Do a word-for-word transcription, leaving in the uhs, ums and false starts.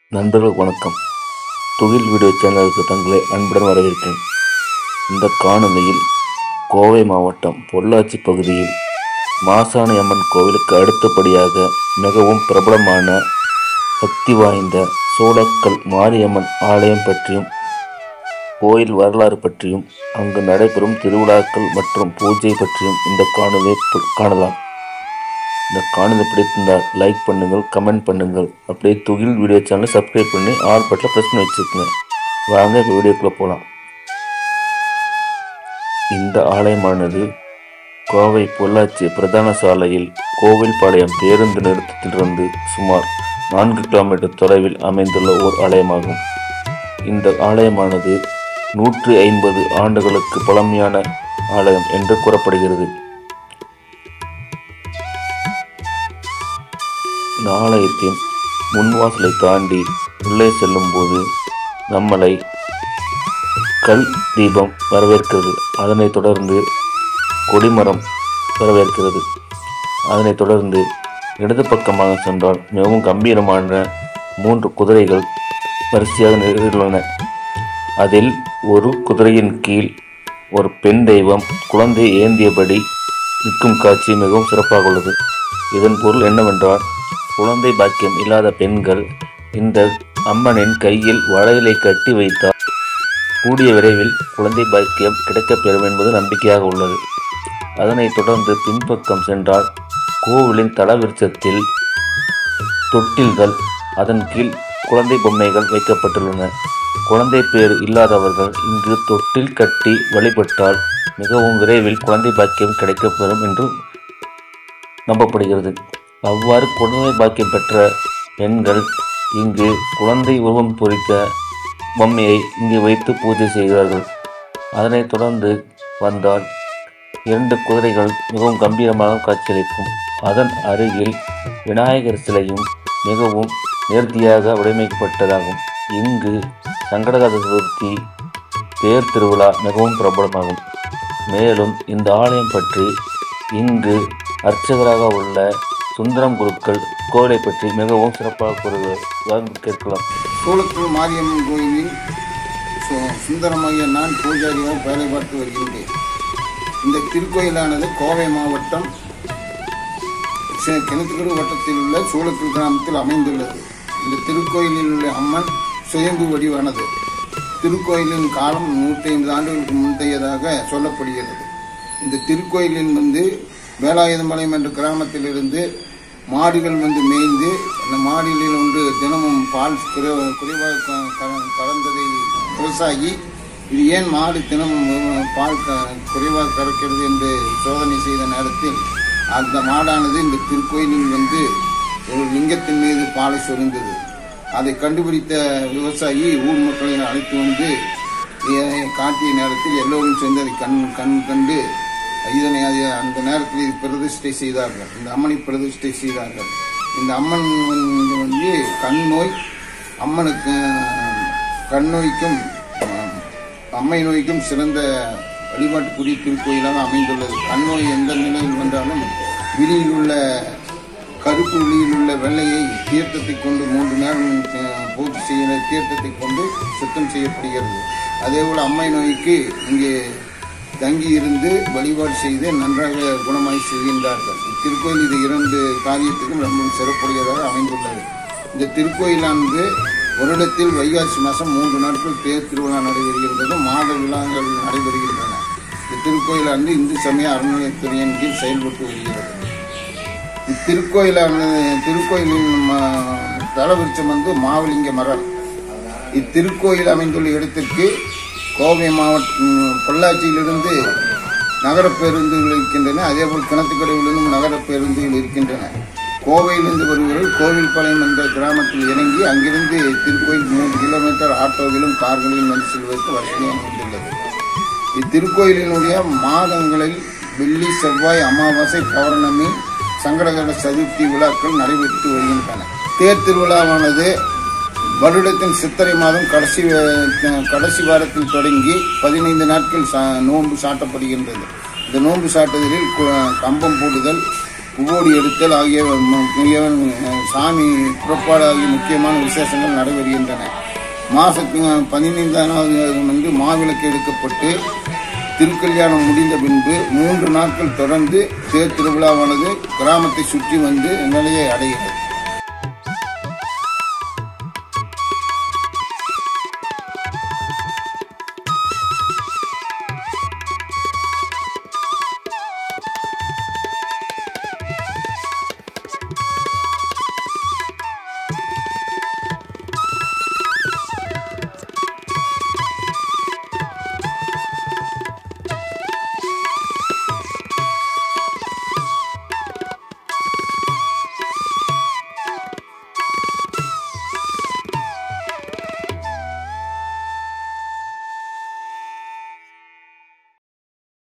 நண்பர்களுக்கு வணக்கம். துகில் வீடியோ சேனலுக்கு தங்களை அன்புடன் வரவேற்கிறேன். இந்த காணொலியில் கோவை மாவட்டம் பொள்ளாச்சி பகுதியில் மாசாணி அம்மன் கோவிலுக்கு அடுத்தபடியாக மிகவும் பிரபலமான சக்தி வாய்ந்த சோளக்கல் மாரியம்மன் ஆலயம் பற்றியும் கோயில் வரலாறு பற்றியும் அங்கு நடைபெறும் திருவிழாக்கள் மற்றும் பூஜை பற்றியும் இந்த காணொலியை காணலாம். இந்த காணொலி பிடித்திருந்தால் லைக் பண்ணுங்கள், கமெண்ட் பண்ணுங்கள். அப்படியே துகில் வீடியோ சேனலை சப்ஸ்கிரைப் பண்ணி ஆல் பட்டில் ப்ரெஸ் பண்ணி வச்சுக்கோங்க. வாங்க வீடியோக்குள்ளே போகலாம். இந்த ஆலயமானது கோவை பொள்ளாச்சி பிரதான சாலையில் கோவில்பாளையம் பேருந்து நிறுத்தத்திலிருந்து சுமார் நான்கு கிலோமீட்டர் தொலைவில் அமைந்துள்ள ஓர் ஆலயமாகும். இந்த ஆலயமானது நூற்றி ஐம்பது ஆண்டுகளுக்கு பழமையான ஆலயம் என்று கூறப்படுகிறது. இந்த ஆலயத்தின் முன்வாசலை தாண்டி உள்ளே செல்லும் போது நம்மளை கல் தீபம் வரவேற்கிறது. அதனைத் தொடர்ந்து கொடிமரம் வரவேற்கிறது. அதனைத் தொடர்ந்து இடது பக்கமாக சென்றால் மிகவும் கம்பீரமான மூன்று குதிரைகள் வரிசையாக நிறுத்தியுள்ளன. அதில் ஒரு குதிரையின் கீழ் ஒரு பெண் தெய்வம் குழந்தை ஏந்தியபடி நிற்கும் காட்சி மிகவும் சிறப்பாக உள்ளது. இதன் பொருள் என்னவென்றால், குழந்தை பாக்கியம் இல்லாத பெண்கள் இந்த அம்மனின் கையில் வளையலை கட்டி வைத்தால் கூடிய விரைவில் குழந்தை பாக்கியம் கிடைக்கப்பெறும் என்பது நம்பிக்கையாக உள்ளது. அதனைத் தொடர்ந்து பின்பக்கம் சென்றால் கோவிலின் தலவிருட்சத்தில் தொட்டில்கள், அதன் கீழ் குழந்தை பொம்மைகள் வைக்கப்பட்டுள்ளன. குழந்தை பேர் இல்லாதவர்கள் இங்கு தொட்டில் கட்டி வழிபட்டால் மிகவும் விரைவில் குழந்தை பாக்கியம் கிடைக்கப்பெறும் என்று நம்பப்படுகிறது. அவ்வாறு குழந்தை பாக்கியம் பெற்ற பெண்கள் இங்கு குழந்தை உருவம் பொறித்த பொம்மையை இங்கு வைத்து பூஜை செய்கிறார்கள். அதனைத் தொடர்ந்து வந்தால் இரண்டு குதிரைகள் மிகவும் கம்பீரமாக காட்சியளிக்கும். அதன் அருகில் விநாயகர் சிலையும் மிகவும் நேர்த்தியாக வடிவமைக்கப்பட்டதாகும். இங்கு சங்கடகர சதுர்த்தி தேர் திருவிழா மிகவும் பிரபலமாகும். மேலும் இந்த ஆலயம் பற்றி இங்கு அர்ச்சகராக உள்ள சுந்தரம் குருக்கள் கோவிலை பற்றி மிகவும் சிறப்பாக கூறுகிறார். கேட்கலாம். சோளக்கல் மாரியம்மன் கோயிலில் சுந்தரமைய நான் பூஜாரியாக வேலை பார்த்து வருகின்றேன். இந்த திருக்கோயிலானது கோவை மாவட்டம் கிணத்துக்கடு வட்டத்தில் உள்ள சோளக்கல் கிராமத்தில் அமைந்துள்ளது. இந்த திருக்கோயிலில் உள்ள அம்மன் சுயம்பு வடிவானது. திருக்கோயிலின் காலம் நூற்றி ஐம்பது ஆண்டுகளுக்கு முந்தையதாக சொல்லப்படுகிறது. இந்த திருக்கோயிலில் வந்து வேலாயுதம்பாளையம் என்ற கிராமத்திலிருந்து மாடுகள் வந்து மேய்ந்து அந்த மாடுகளில் ஒன்று தினமும் பால் குறைவாக கறந்ததை விவசாயி இது ஏன் மாடு தினமும் பால் குறைவாக கறக்கிறது என்று சோதனை செய்த நேரத்தில் அந்த மாடானது இந்த திருக்கோயிலில் வந்து ஒரு லிங்கத்தின் மீது பாலை சொரிந்தது. அதை கண்டுபிடித்த விவசாயி ஊர் மக்களை அழைத்து வந்து காட்டிய நேரத்தில் எல்லோரும் சேர்ந்து அதை கண் கண் கண்டு இதனை அந்த நேரத்தில் பிரதிஷ்டை செய்தார்கள். இந்த அம்மனை பிரதிஷ்டை செய்தார்கள். இந்த அம்மன் வந்து கண் நோய் அம்மனுக்கு கண் நோய்க்கும் அம்மை நோய்க்கும் சிறந்த வழிபாட்டுக்குரிய திருக்கோயிலாக அமைந்துள்ளது. கண் நோய் எந்த நிலையில் வந்தாலும் விழியில் உள்ள கருப்பு விழியில் உள்ள வெள்ளையை தீர்த்தத்தை கொண்டு மூன்று நேரம் பூஜை செய்ய தீர்த்தத்தை கொண்டு சுத்தம் செய்யப்படுகிறது. அதேபோல் அம்மை நோய்க்கு இங்கே தங்கி இருந்து வழிபாடு செய்து நன்றாக குணமாய் செய்கின்றார்கள். இத்திருக்கோயில் இது இரண்டு காரியத்துக்கும் ரொம்ப சிறப்புடையதாக அமைந்துள்ளது. இந்த திருக்கோயிலானது வருடத்தில் வைகாசி மாதம் மூன்று நாட்கள் தேர் திருவிழா நடைபெறுகின்றது. மாத விழாக்கள் நடைபெறுகின்றன. இந்த திருக்கோயிலானது இந்து சமய அறநிலையத்துறையின் கீழ் செயல்பட்டு வருகிறது. இத்திருக்கோயிலான திருக்கோயிலின் தலவிருட்சம் வந்து மாவலிங்க மரம். இத்திருக்கோயில் அமைந்துள்ள இடத்திற்கு கோவை மாவட்டம் பொள்ளாச்சியிலிருந்து நகர பேருந்துகள் இருக்கின்றன. அதேபோல் கிணத்துக்கடையிலிருந்தும் நகர பேருந்துகள் இருக்கின்றன. கோவையிலிருந்து வருவர்கள் கோவில்பாளையம் என்ற கிராமத்தில் இறங்கி அங்கிருந்து திருக்கோயில் மூன்று கிலோமீட்டர் ஆட்டோவிலும் கார்களிலும் வந்து செல்வதற்கு வசதியாக அமைந்துள்ளது. இத்திருக்கோயிலினுடைய மாதங்களில் வெள்ளி, செவ்வாய், அமாவாசை, பௌர்ணமி, சங்கடகர சதுர்த்தி விழாக்கள் நடைபெற்று வருகின்றன. தேர் திருவிழாவானது வருடத்தின் சித்திரை மாதம் கடைசி கடைசி வாரத்தில் தொடங்கி பதினைந்து நாட்கள் நோன்பு சாட்டப்படுகின்றது. இந்த நோன்பு சாட்டுதலில் கம்பம் போடுதல், புவோடி எடுத்தல் ஆகிய சாமி புறப்பாடு ஆகிய முக்கியமான விசேஷங்கள் நடைபெறுகின்றன. மாசத்து பதினைந்தாம் வந்து மாவிளக்கு எடுக்கப்பட்டு திருக்கல்யாணம் முடிந்த பின்பு மூன்று நாட்கள் தொடர்ந்து தேர் திருவிழாவானது கிராமத்தை சுற்றி வந்து நிலையை அடைகிறது.